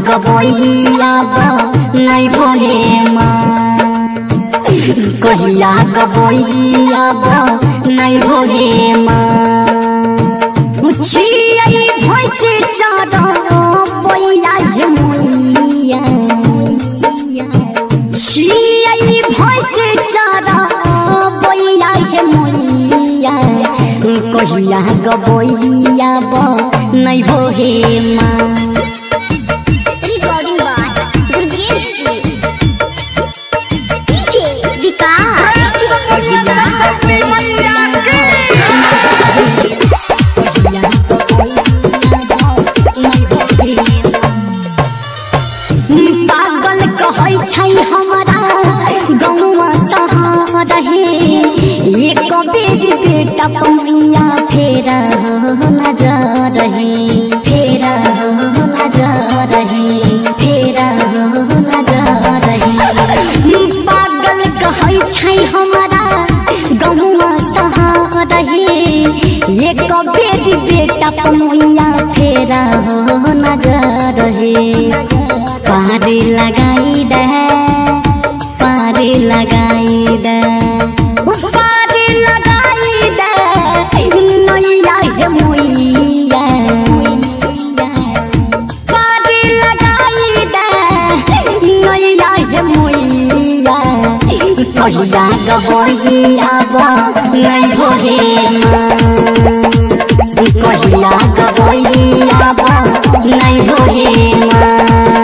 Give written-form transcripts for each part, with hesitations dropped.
गबैया नहीं भोले माँ, कहिया गबैया नहीं भोले माँ। छियै भैंस चारा बैया हे मैया, छियै भैंस चारा बैया हे मैया, कहिया गबैया नहीं भोले माँ। पागल कहै छै हमारा गौवा सहार हे, एक बेर बेटा पमिया फेरा नजर हे, फेरा नजर हे, फेरा नजर हे। पागल कहै छै हमारा गौवा सहार हे, एक बेर बेटा पमिया फेरा नजर हे। पार लगाई दे, पार लगाई दे, पार लगाई दे नैया हे मैया, पार लगाई दे नैया हे मैया, कहिया गबैया नहीं भोले माँ, कहिया गबैया नहीं भोले माँ।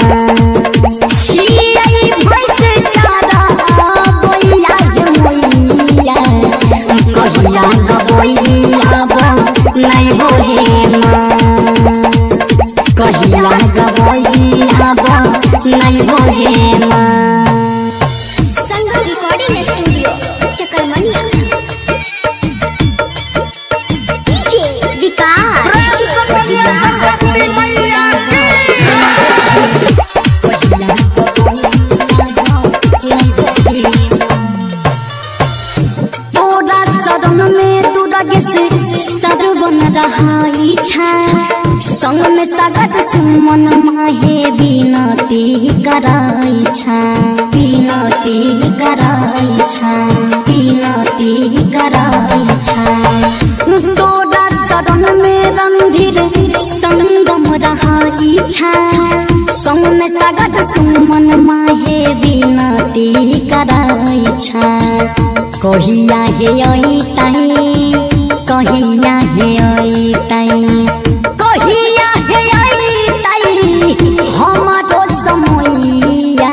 कहिया गबैया नहीं भोले माँ, कहिया गबैया नहीं भोले माँ। Sangam recording studio Chakarmania, DJ Vikas. सरवन रहाई छा संग में सगत सुमन माहे बिनती कराई छा, बिनती कराई छा, बिनती कराई छा। तोरा शरण में रणधीर संगम रहाई छा संग में सगत सुमन माहे बिनती कराई छा। कहिया हे आई ताई, कहिया हे आई ताई, कहिया हे आई ताई हमारो समैया,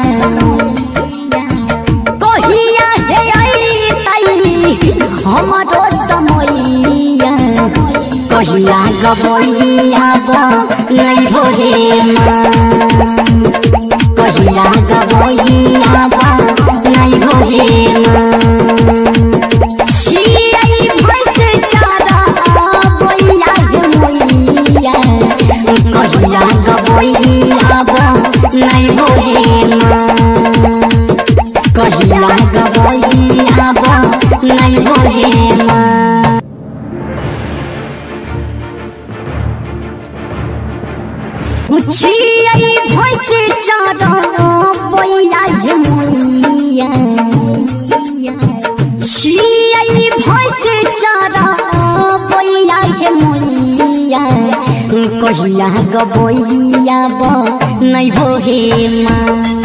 कहिया हे आई ताई हमारो समैया, कहिया गबैया नहीं भोले माँ, कहिया गबैया नहीं भोले माँ। कहिया गबैया नहीं भोले माँ, कहिया गबैया नहीं भोले माँ। छियै भैंस चारा बैया हे मैया, छियै भैंस चारा बैया हे मैया, कहिया गबैया नहीं भोले माँ।